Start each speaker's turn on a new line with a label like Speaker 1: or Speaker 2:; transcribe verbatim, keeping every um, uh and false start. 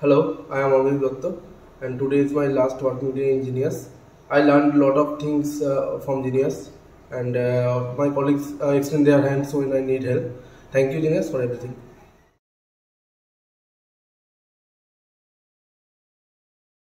Speaker 1: Hello, I am Amit Dutta, and today is my last working day in Genius. I learned a lot of things uh, from Genius, and uh, my colleagues uh, extend their hands when I need help. Thank you, Genius, for everything.